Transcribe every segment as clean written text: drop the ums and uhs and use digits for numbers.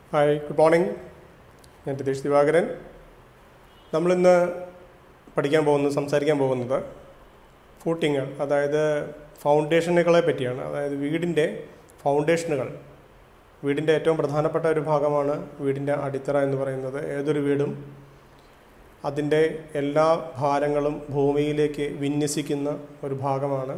Hi, good morning. ഞാൻ രതീഷ് ദിവാകരൻ. നമ്മളിന്ന് സംസാരിക്കാൻ പോകുന്നത് ഫൂട്ടിങ്, അതായത് ഫൗണ്ടേഷനുകളെ പറ്റിയാണ്. അതായത് വീടിൻ്റെ ഫൗണ്ടേഷനുകൾ. വീടിൻ്റെ ഏറ്റവും പ്രധാനപ്പെട്ട ഒരു ഭാഗമാണ് വീടിൻ്റെ അടിത്തറ എന്ന് പറയുന്നത്. ഏതൊരു വീടും അതിൻ്റെ എല്ലാ ഭാരങ്ങളും ഭൂമിയിലേക്ക് വിന്യസിക്കുന്ന ഒരു ഭാഗമാണ്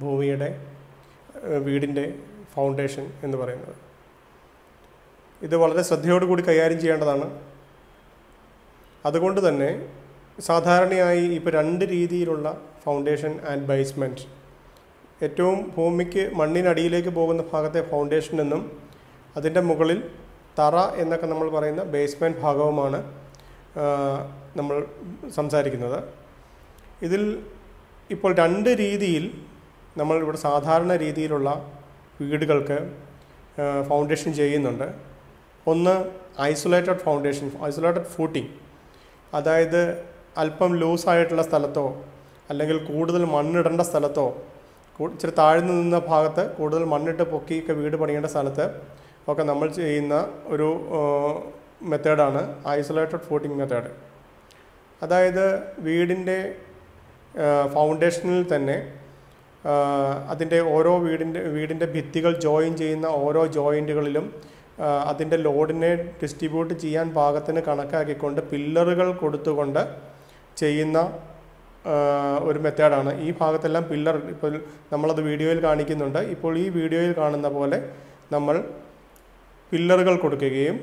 വീടിൻ്റെ ഫൗണ്ടേഷൻ എന്ന് പറയുന്നത്. ഇത് വളരെ ശ്രദ്ധയോടുകൂടി കൈകാര്യം ചെയ്യേണ്ടതാണ്. അതുകൊണ്ട് തന്നെ സാധാരണയായി ഇപ്പോൾ 2 രീതിയിലുള്ള ഫൗണ്ടേഷൻ ആൻഡ് ബേസ്മെൻറ്റ്. ഏറ്റവും ഭൂമിക്ക് മണ്ണിനടിയിലേക്ക് പോകുന്ന ഭാഗത്തെ ഫൗണ്ടേഷൻ എന്നും അതിൻ്റെ മുകളിൽ തറ എന്നൊക്കെ നമ്മൾ പറയുന്ന ബേസ്മെൻറ്റ് ഭാഗവുമാണ് നമ്മൾ സംസാരിക്കുന്നത്. ഇതിൽ ഇപ്പോൾ 2 രീതിയിൽ നമ്മൾ ഇവിടെ സാധാരണ രീതിയിലുള്ള വീടുകൾക്ക് ഫൗണ്ടേഷൻ ചെയ്യുന്നുണ്ട്. ഒന്ന് ഐസൊലേറ്റഡ് ഫൗണ്ടേഷൻ, ഐസൊലേറ്റഡ് ഫൂട്ടിംഗ്. അതായത് അല്പം ലൂസായിട്ടുള്ള സ്ഥലത്തോ അല്ലെങ്കിൽ കൂടുതൽ മണ്ണിടേണ്ട സ്ഥലത്തോ, ഇച്ചിരി താഴ്ന്നു നിന്ന ഭാഗത്ത് കൂടുതൽ മണ്ണിട്ട് പൊക്കിയൊക്കെ വീട് പണിയേണ്ട സ്ഥലത്ത് ഒക്കെ നമ്മൾ ചെയ്യുന്ന ഒരു മെത്തേഡാണ് ഐസൊലേറ്റഡ് ഫൂട്ടിംഗ് മെത്തേഡ്. അതായത് വീടിൻ്റെ ഫൗണ്ടേഷനിൽ തന്നെ അതിൻ്റെ ഓരോ വീടിൻ്റെ ഭിത്തികൾ ജോയിൻ ചെയ്യുന്ന ഓരോ ജോയിൻറ്റുകളിലും അതിൻ്റെ ലോഡിനെ ഡിസ്ട്രിബ്യൂട്ട് ചെയ്യാൻ പാകത്തിന് കണക്കാക്കിക്കൊണ്ട് പില്ലറുകൾ കൊടുത്തുകൊണ്ട് ചെയ്യുന്ന ഒരു മെത്തേഡാണ്. ഈ ഭാഗത്തെല്ലാം പില്ലർ, ഇപ്പോൾ നമ്മളത് വീഡിയോയിൽ കാണിക്കുന്നുണ്ട്. ഇപ്പോൾ ഈ വീഡിയോയിൽ കാണുന്ന പോലെ നമ്മൾ പില്ലറുകൾ കൊടുക്കുകയും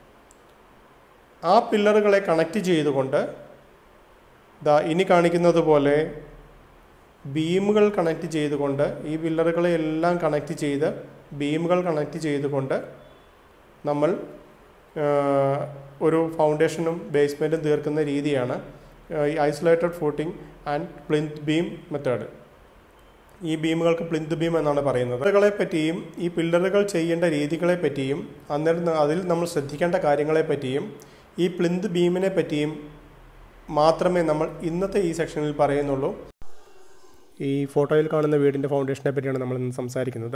ആ പില്ലറുകളെ കണക്റ്റ് ചെയ്തുകൊണ്ട് ഇനി കാണിക്കുന്നത് പോലെ ബീമുകൾ കണക്റ്റ് ചെയ്തുകൊണ്ട്, ഈ പില്ലറുകളെ എല്ലാം കണക്റ്റ് ചെയ്ത് ബീമുകൾ കണക്റ്റ് ചെയ്തുകൊണ്ട് നമ്മൾ ഒരു ഫൗണ്ടേഷനും ബേസ്മെൻറ്റും തീർക്കുന്ന രീതിയാണ് ഈ isolated footing and plinth beam method. ഈ ബീമുകൾക്ക് പ്ലിന്ത് ബീം എന്നാണ് പറയുന്നത്. പില്ലറുകളെ പറ്റിയും ഈ പില്ലറുകൾ ചെയ്യേണ്ട രീതികളെ പറ്റിയും അതിൽ നമ്മൾ ശ്രദ്ധിക്കേണ്ട കാര്യങ്ങളെ പറ്റിയും ഈ പ്ലിന്ത് ബീമിനെ പറ്റിയും മാത്രമേ നമ്മൾ ഇന്നത്തെ ഈ സെക്ഷനിൽ പറയുന്നുള്ളൂ. ഈ ഫോട്ടോയിൽ കാണുന്ന വീടിൻ്റെ ഫൗണ്ടേഷനെ പറ്റിയാണ് നമ്മൾ ഇന്ന് സംസാരിക്കുന്നത്.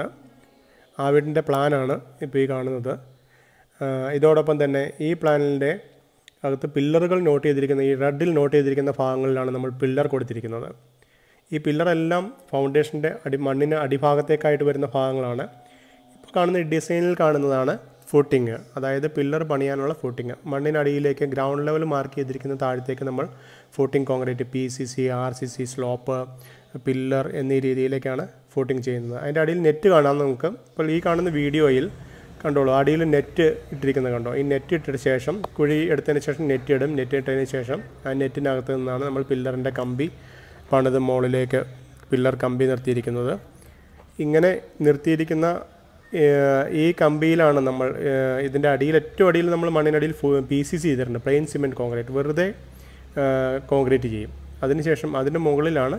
ആ വീടിൻ്റെ പ്ലാനാണ് ഇപ്പോൾ ഈ കാണുന്നത്. ഇതോടൊപ്പം തന്നെ ഈ പ്ലാനിൻ്റെ അകത്ത് പില്ലറുകൾ നോട്ട് ചെയ്തിരിക്കുന്ന, ഈ റെഡിൽ നോട്ട് ചെയ്തിരിക്കുന്ന ഭാഗങ്ങളിലാണ് നമ്മൾ പില്ലർ കൊടുത്തിരിക്കുന്നത്. ഈ പില്ലറെല്ലാം ഫൗണ്ടേഷൻ്റെ മണ്ണിന് അടിഭാഗത്തേക്കായിട്ട് വരുന്ന ഭാഗങ്ങളാണ്. ഇപ്പോൾ കാണുന്ന ഡിസൈനിൽ കാണുന്നതാണ് ഫൂട്ടിങ്, അതായത് പില്ലർ പണിയാനുള്ള ഫൂട്ടിങ്. മണ്ണിനടിയിലേക്ക് ഗ്രൗണ്ട് ലെവൽ മാർക്ക് ചെയ്തിരിക്കുന്ന താഴത്തേക്ക് നമ്മൾ footing concrete, PCC, RCC, slope, pillar എന്നീ രീതിയിലേക്കാണ് ഫൂട്ടിങ് ചെയ്യുന്നത്. അതിൻ്റെ അടിയിൽ നെറ്റ് കാണാം നമുക്ക്. ഇപ്പോൾ ഈ കാണുന്ന വീഡിയോയിൽ കണ്ടോളൂ, അടിയിൽ നെറ്റ് ഇട്ടിരിക്കുന്നത് കണ്ടോ. ഈ നെറ്റ് ഇട്ടിട്ട് ശേഷം കുഴി എടുത്തതിന് ശേഷം നെറ്റ് ഇടും. നെറ്റ് ഇട്ടതിന് ശേഷം ആ നെറ്റിനകത്ത് നിന്നാണ് നമ്മൾ പില്ലറിൻ്റെ കമ്പി പണിത് മുകളിലേക്ക് പില്ലർ കമ്പി നിർത്തിയിരിക്കുന്നത്. ഇങ്ങനെ നിർത്തിയിരിക്കുന്ന ഈ കമ്പിയിലാണ് നമ്മൾ ഇതിൻ്റെ അടിയിൽ, ഏറ്റവും അടിയിൽ നമ്മൾ മണ്ണിനടിയിൽ PCC ചെയ്തിട്ടുണ്ട്. പ്ലെയിൻ സിമെൻറ്റ് കോൺക്രീറ്റ്, വെറുതെ കോൺക്രീറ്റ് ചെയ്യും. അതിനുശേഷം അതിൻ്റെ മുകളിലാണ്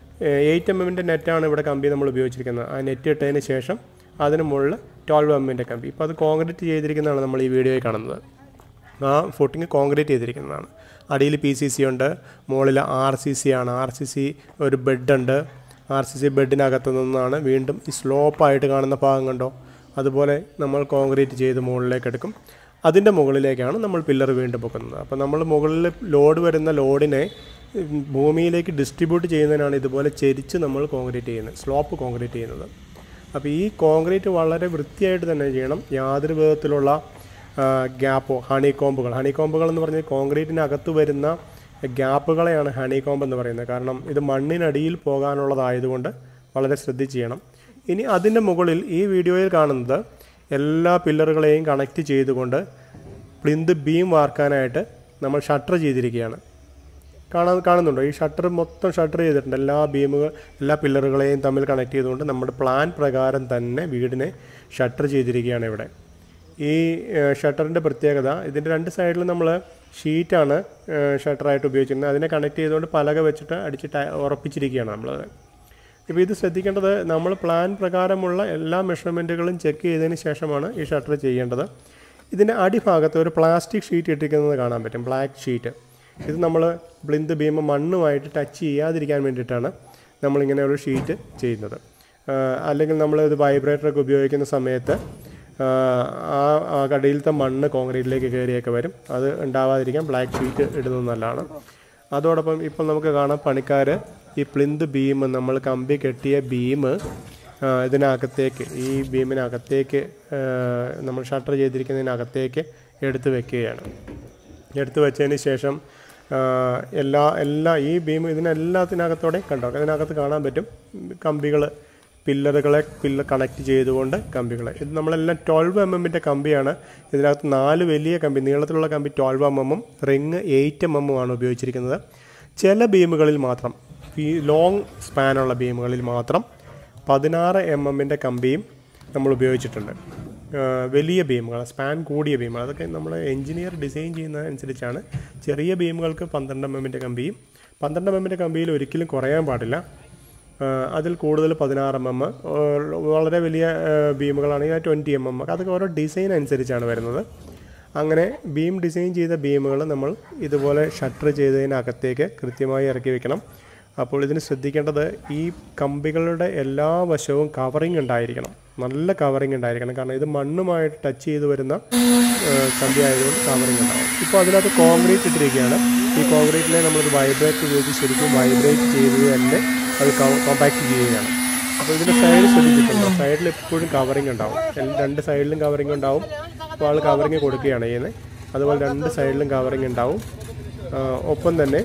8 mm നെറ്റാണ് ഇവിടെ കമ്പി നമ്മൾ ഉപയോഗിച്ചിരിക്കുന്നത്. ആ നെറ്റ് ഇട്ടതിന് ശേഷം അതിന് മുകളിൽ 12 mm കമ്പി. ഇപ്പോൾ അത് കോൺക്രീറ്റ് ചെയ്തിരിക്കുന്നതാണ് നമ്മൾ ഈ വീഡിയോയിൽ കാണുന്നത്. ആ ഫൂട്ടിങ് കോൺക്രീറ്റ് ചെയ്തിരിക്കുന്നതാണ്. അടിയിൽ PCC ഉണ്ട്, മുകളിൽ RCC ആണ്. RCC ഒരു ബെഡുണ്ട്. RCC ബെഡിനകത്ത് നിന്നാണ് വീണ്ടും ഈ സ്ലോപ്പായിട്ട് കാണുന്ന ഭാഗം കണ്ടോ, അതുപോലെ നമ്മൾ കോൺക്രീറ്റ് ചെയ്ത് മുകളിലേക്ക് എടുക്കും. അതിൻ്റെ മുകളിലേക്കാണ് നമ്മൾ പില്ലർ വീണ്ടും പൊക്കുന്നത്. അപ്പോൾ നമ്മൾ മുകളിൽ ലോഡ് വരുന്ന ലോഡിനെ ഭൂമിയിലേക്ക് ഡിസ്ട്രിബ്യൂട്ട് ചെയ്യുന്നതിനാണ് ഇതുപോലെ ചെരിച്ച് നമ്മൾ കോൺക്രീറ്റ് ചെയ്യുന്നത്, സ്ലോപ്പ് കോൺക്രീറ്റ് ചെയ്യുന്നത്. അപ്പോൾ ഈ കോൺക്രീറ്റ് വളരെ വൃത്തിയായിട്ട് തന്നെ ചെയ്യണം. യാതൊരു വിധത്തിലുള്ള ഗ്യാപ്പോ, ഹണികോമ്പുകൾ എന്ന് പറഞ്ഞാൽ കോൺക്രീറ്റിനകത്ത് വരുന്ന ഗ്യാപ്പുകളെയാണ് ഹണികോമ്പ് എന്ന് പറയുന്നത്. കാരണം ഇത് മണ്ണിനടിയിൽ പോകാനുള്ളതായതുകൊണ്ട് വളരെ ശ്രദ്ധിച്ച് ചെയ്യണം. ഇനി അതിൻ്റെ മുകളിൽ ഈ വീഡിയോയിൽ കാണുന്നത് എല്ലാ പില്ലറുകളെയും കണക്റ്റ് ചെയ്തുകൊണ്ട് പ്ലിന്ത് ബീം വാർക്കാനായിട്ട് നമ്മൾ ഷട്ടർ ചെയ്തിരിക്കുകയാണ്. കാണുന്നുണ്ടോ? ഈ ഷട്ടർ മൊത്തം ഷട്ടർ ചെയ്തിട്ടുണ്ട്. എല്ലാ പില്ലറുകളെയും തമ്മിൽ കണക്ട് ചെയ്തുകൊണ്ട് നമ്മുടെ പ്ലാൻ പ്രകാരം തന്നെ വീടിനെ ഷട്ടർ ചെയ്തിരിക്കുകയാണ് ഇവിടെ. ഈ ഷട്ടറിൻ്റെ പ്രത്യേകത, ഇതിൻ്റെ 2 സൈഡിലും നമ്മൾ ഷീറ്റാണ് ഷട്ടറായിട്ട് ഉപയോഗിച്ചിരുന്നത്. അതിനെ കണക്ട് ചെയ്തുകൊണ്ട് പലക വെച്ചിട്ട് അടിച്ചിട്ട് ഉറപ്പിച്ചിരിക്കുകയാണ് നമ്മളത്. ഇപ്പോൾ ഇത് ശ്രദ്ധിക്കേണ്ടത്, നമ്മൾ പ്ലാൻ പ്രകാരമുള്ള എല്ലാ മെഷർമെൻറ്റുകളും ചെക്ക് ചെയ്തതിന് ശേഷമാണ് ഈ ഷട്ടർ ചെയ്യേണ്ടത്. ഇതിൻ്റെ അടിഭാഗത്ത് ഒരു പ്ലാസ്റ്റിക് ഷീറ്റ് ഇട്ടിരിക്കുന്നത് കാണാൻ പറ്റും, ബ്ലാക്ക് ഷീറ്റ്. ഇത് നമ്മൾ പ്ലിന്ത് ബീം മണ്ണുമായിട്ട് ടച്ച് ചെയ്യാതിരിക്കാൻ വേണ്ടിയിട്ടാണ് നമ്മളിങ്ങനെ ഒരു ഷീറ്റ് ചെയ്യുന്നത്. അല്ലെങ്കിൽ നമ്മൾ ഇത് വൈബ്രേറ്ററൊക്കെ ഉപയോഗിക്കുന്ന സമയത്ത് ആ കടിയിലത്തെ മണ്ണ് കോൺക്രീറ്റിലേക്ക് കയറിയൊക്കെ വരും. അത് ഉണ്ടാവാതിരിക്കാൻ ബ്ലാക്ക് ഷീറ്റ് ഇടുന്നത് നല്ലതാണ്. അതോടൊപ്പം ഇപ്പോൾ നമുക്ക് കാണാം പണിക്കാർ ഈ പ്ലിന്ത് ബീം, നമ്മൾ കമ്പി കെട്ടിയ ബീം ഇതിനകത്തേക്ക്, ഈ ബീമിനകത്തേക്ക് നമ്മൾ ഷട്ടർ ചെയ്തിരിക്കുന്നതിനകത്തേക്ക് എടുത്ത് വെക്കുകയാണ്. എടുത്ത് വെച്ചതിന് ശേഷം എല്ലാ ഈ ബീം ഇതിനെല്ലാത്തിനകത്തോടെ കണ്ടോ, ഇതിനകത്ത് കാണാൻ പറ്റും കമ്പികൾ, പില്ലറുകളെ കണക്ട് ചെയ്തുകൊണ്ട് കമ്പികൾ. ഇത് നമ്മളെല്ലാം 12 mm കമ്പിയാണ്. ഇതിനകത്ത് 4 വലിയ കമ്പി, നീളത്തിലുള്ള കമ്പി 12 mm, റിങ് 8 mm ആണ് ഉപയോഗിച്ചിരിക്കുന്നത്. ചില ബീമുകളിൽ മാത്രം, ഈ ലോങ് സ്പാനുള്ള ബീമുകളിൽ മാത്രം 16 mm കമ്പിയും നമ്മൾ ഉപയോഗിച്ചിട്ടുണ്ട്. വലിയ ബീമുകൾ, സ്പാൻ കൂടിയ ബീമുകൾ, അതൊക്കെ നമ്മൾ എഞ്ചിനീയർ ഡിസൈൻ ചെയ്യുന്നതനുസരിച്ചാണ്. ചെറിയ ബീമുകൾക്ക് 12 mm കമ്പിയും, 12 mm കമ്പിയിൽ ഒരിക്കലും കുറയാൻ പാടില്ല. അതിൽ കൂടുതൽ 16 mm, വളരെ വലിയ ബീമുകളാണെങ്കിൽ 20 mm, അതൊക്കെ ഓരോ ഡിസൈൻ അനുസരിച്ചാണ് വരുന്നത്. അങ്ങനെ ബീം ഡിസൈൻ ചെയ്ത ബീമുകൾ നമ്മൾ ഇതുപോലെ ഷട്ടർ ചെയ്തതിനകത്തേക്ക് കൃത്യമായി ഇറക്കി വെക്കണം. അപ്പോൾ ഇതിന് ശ്രദ്ധിക്കേണ്ടത്, ഈ കമ്പികളുടെ എല്ലാ വശവും കവറിങ് ഉണ്ടായിരിക്കണം, നല്ല കവറിങ് ഉണ്ടായിരിക്കണം. കാരണം ഇത് മണ്ണുമായിട്ട് ടച്ച് ചെയ്ത് വരുന്ന കമ്പി ആയതുകൊണ്ട് കവറിങ് ഉണ്ടാവും. ഇപ്പോൾ അതിനകത്ത് കോൺക്രീറ്റ് ഇട്ടിരിക്കുകയാണ്. ഈ കോൺക്രീറ്റിനെ നമ്മളൊരു വൈബ്രേറ്റ് ഉപയോഗിച്ച് ശരിക്കും വൈബ്രേറ്റ് ചെയ്ത് തന്നെ അത് കോമ്പാക്ട് ചെയ്യുകയാണ്. അപ്പോൾ ഇതിൻ്റെ സൈഡ് ശ്രദ്ധിച്ചിട്ടുണ്ടോ, സൈഡിൽ എപ്പോഴും കവറിങ് ഉണ്ടാവും. 2 സൈഡിലും കവറിങ് ഉണ്ടാവും. അപ്പോൾ ആൾ കവറിങ് കൊടുക്കുകയാണ് ചെയ്യുന്നത്. അതുപോലെ 2 സൈഡിലും കവറിങ് ഉണ്ടാവും. ഒപ്പം തന്നെ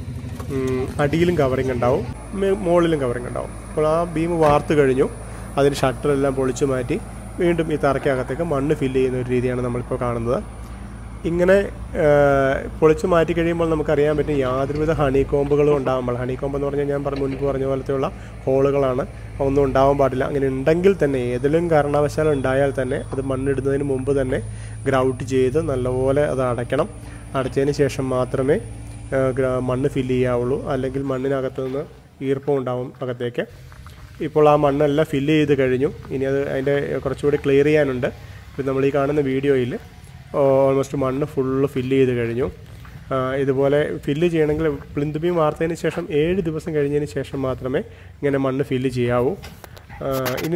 അടിയിലും കവറിങ് ഉണ്ടാവും, മുകളിലും കവറിങ് ഉണ്ടാവും. അപ്പോൾ ആ ബീം വാർത്ത് കഴിഞ്ഞു, അതിന് ഷട്ടറെല്ലാം പൊളിച്ചു മാറ്റി വീണ്ടും ഈ തറയ്ക്കകത്തേക്ക് മണ്ണ് ഫില്ല് ചെയ്യുന്ന ഒരു രീതിയാണ് നമ്മളിപ്പോൾ കാണുന്നത്. ഇങ്ങനെ പൊളിച്ചു മാറ്റി കഴിയുമ്പോൾ നമുക്കറിയാൻ പറ്റും യാതൊരുവിധ ഹണി കോമ്പുകളും ഉണ്ടാകുമ്പോൾ, ഹണി കോമ്പ് എന്ന് പറഞ്ഞാൽ ഞാൻ മുൻപ് പറഞ്ഞ പോലത്തെയുള്ള ഹോളുകളാണ്, ഒന്നും ഉണ്ടാവാൻ പാടില്ല. അങ്ങനെ ഉണ്ടെങ്കിൽ തന്നെ, ഏതെങ്കിലും കാരണവശാൽ ഉണ്ടായാൽ തന്നെ അത് മണ്ണിടുന്നതിന് മുമ്പ് തന്നെ ഗ്രൗട്ട് ചെയ്ത് നല്ലപോലെ അത് അടയ്ക്കണം. അടച്ചതിന് ശേഷം മാത്രമേ മണ്ണ് ഫില്ല് ചെയ്യാവുള്ളൂ. അല്ലെങ്കിൽ മണ്ണിനകത്ത് നിന്ന് ഈർപ്പം ഉണ്ടാവും അകത്തേക്ക്. ഇപ്പോൾ ആ മണ്ണെല്ലാം ഫില്ല് ചെയ്ത് കഴിഞ്ഞു. ഇനി അതിൻ്റെ കുറച്ചുകൂടി ക്ലിയർ ചെയ്യാനുണ്ട്. ഇപ്പം നമ്മൾ ഈ കാണുന്ന വീഡിയോയിൽ ഓൾമോസ്റ്റ് മണ്ണ് ഫുള്ള് ഫില്ല് ചെയ്ത് കഴിഞ്ഞു. ഇതുപോലെ ഫില്ല് ചെയ്യണമെങ്കിൽ പ്ലിന്ത് ബീം വാർത്തതിന് ശേഷം 7 ദിവസം കഴിഞ്ഞതിന് ശേഷം മാത്രമേ ഇങ്ങനെ മണ്ണ് ഫില്ല് ചെയ്യാവൂ. ഇനി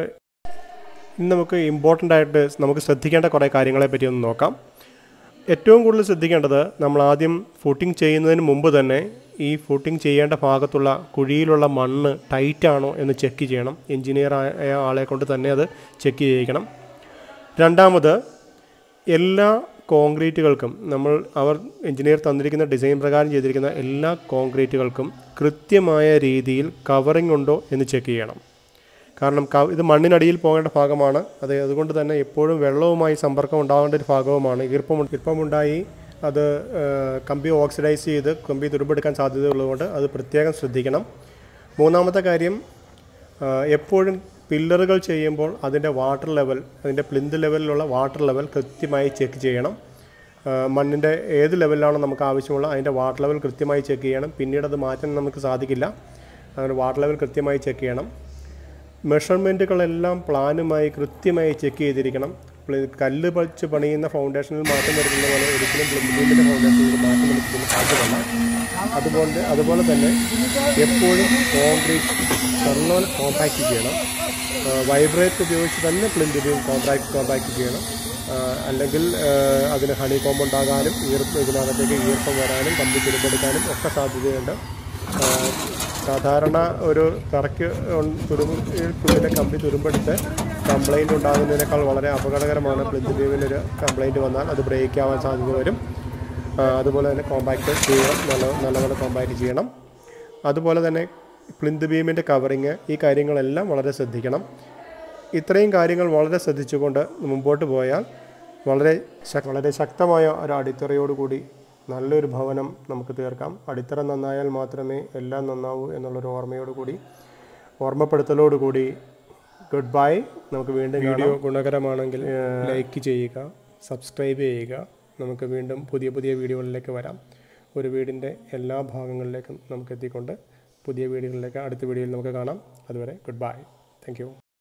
നമുക്ക് ഇമ്പോർട്ടൻ്റ് ആയിട്ട് നമുക്ക് ശ്രദ്ധിക്കേണ്ട കുറേ കാര്യങ്ങളെ പറ്റി ഒന്ന് നോക്കാം. ഏറ്റവും കൂടുതൽ ശ്രദ്ധിക്കേണ്ടത്, നമ്മൾ ആദ്യം ഫൂട്ടിംഗ് ചെയ്യുന്നതിന് മുമ്പ് തന്നെ ഈ ഫൂട്ടിംഗ് ചെയ്യേണ്ട ഭാഗത്തുള്ള കുഴിയിലുള്ള മണ്ണ് ടൈറ്റാണോ എന്ന് ചെക്ക് ചെയ്യണം. എഞ്ചിനീയർ ആയ ആളെ കൊണ്ട് തന്നെ അത് ചെക്ക് ചെയ്യിക്കണം. രണ്ടാമത്, എല്ലാ കോൺക്രീറ്റുകൾക്കും അവർ എഞ്ചിനീയർ തന്നിരിക്കുന്ന ഡിസൈൻ പ്രകാരം ചെയ്തിരിക്കുന്ന എല്ലാ കോൺക്രീറ്റുകൾക്കും കൃത്യമായ രീതിയിൽ കവറിംഗ് ഉണ്ടോ എന്ന് ചെക്ക് ചെയ്യണം. കാരണം ഇത് മണ്ണിനടിയിൽ പോകേണ്ട ഭാഗമാണ്. അതുകൊണ്ട് തന്നെ എപ്പോഴും വെള്ളവുമായി സമ്പർക്കം ഉണ്ടാകേണ്ട ഒരു ഭാഗവുമാണ്. ഈർപ്പമുണ്ടായി അത് കമ്പി ഓക്സിഡൈസ് ചെയ്ത് കമ്പി തുരുമ്പെടുക്കാൻ സാധ്യതയുള്ളതുകൊണ്ട് അത് പ്രത്യേകം ശ്രദ്ധിക്കണം. മൂന്നാമത്തെ കാര്യം, എപ്പോഴും പില്ലറുകൾ ചെയ്യുമ്പോൾ അതിൻ്റെ വാട്ടർ ലെവൽ, അതിൻ്റെ പ്ലിന്ത് ലെവലിലുള്ള വാട്ടർ ലെവൽ കൃത്യമായി ചെക്ക് ചെയ്യണം. മണ്ണിൻ്റെ ഏത് ലെവലിലാണോ നമുക്ക് ആവശ്യമുള്ള അതിൻ്റെ വാട്ടർ ലെവൽ കൃത്യമായി ചെക്ക് ചെയ്യണം. പിന്നീട് അത് മാറ്റാൻ നമുക്ക് സാധിക്കില്ല. അങ്ങനെ വാട്ടർ ലെവൽ കൃത്യമായി ചെക്ക് ചെയ്യണം. മെഷർമെൻറ്റുകളെല്ലാം പ്ലാനുമായി കൃത്യമായി ചെക്ക് ചെയ്തിരിക്കണം. കല്ല് പറിച്ച് പണിയുന്ന ഫൗണ്ടേഷനിൽ മാറ്റം വരുത്തുന്ന പോലെ ഒരിക്കലും പ്ലിന്തിൻ്റെ ഫൗണ്ടേഷനിൽ മാറ്റം വരുത്തുന്ന സാധ്യമല്ല. അതുപോലെ തന്നെ എപ്പോഴും കോൺക്രീറ്റ് നല്ലപോലെ കോമ്പാക്റ്റ് ചെയ്യണം. വൈബ്രേറ്റ് ഉപയോഗിച്ച് തന്നെ പ്ലിന്ത് ബീം കോമ്പാക്റ്റ് ചെയ്യണം. അല്ലെങ്കിൽ അതിന് ഹണി കോമ്പ് ഉണ്ടാകാനും ഇതിനകത്തേക്ക് ഈർപ്പം വരാനും കമ്പി തുരുമ്പെടുക്കാനും ഒക്കെ സാധ്യതയുണ്ട്. സാധാരണ ഒരു തറയ്ക്ക് തുരുമ്പിൻ്റെ കമ്പി തുരുമ്പെടുത്ത് കംപ്ലൈൻറ്റ് ഉണ്ടാകുന്നതിനേക്കാൾ വളരെ അപകടകരമാണ് പ്ലിന്ത് ബീമിനൊരു കംപ്ലൈൻറ്റ് വന്നാൽ അത് ബ്രേക്ക് ആവാൻ സാധ്യത വരും. അതുപോലെ തന്നെ കോമ്പാക്റ്റ് ചെയ്യണം, നല്ലപോലെ കോമ്പാക്റ്റ് ചെയ്യണം. അതുപോലെ തന്നെ പ്ലിന്ത് ബീമിൻ്റെ കവറിങ്, ഈ കാര്യങ്ങളെല്ലാം വളരെ ശ്രദ്ധിക്കണം. ഇത്രയും കാര്യങ്ങൾ വളരെ ശ്രദ്ധിച്ചുകൊണ്ട് മുമ്പോട്ട് പോയാൽ വളരെ ശക്തമായ ഒരു അടിത്തറയോടുകൂടി നല്ലൊരു ഭവനം നമുക്ക് തീർക്കാം. അടിത്തറ നന്നായാൽ മാത്രമേ എല്ലാം നന്നാവൂ എന്നുള്ളൊരു ഓർമ്മപ്പെടുത്തലോടുകൂടി ഗുഡ് ബൈ. നമുക്ക് വീണ്ടും വീഡിയോ ഗുണകരമാണെങ്കിൽ ലൈക്ക് ചെയ്യുക, സബ്സ്ക്രൈബ് ചെയ്യുക. നമുക്ക് വീണ്ടും പുതിയ വീഡിയോകളിലേക്ക് വരാം. ഒരു വീടിൻ്റെ എല്ലാ ഭാഗങ്ങളിലേക്കും നമുക്ക് എത്തിക്കൊണ്ട് പുതിയ വീഡിയോകളിലേക്ക് അടുത്ത വീഡിയോയിൽ നമുക്ക് കാണാം. അതുവരെ ഗുഡ് ബൈ. Thank you.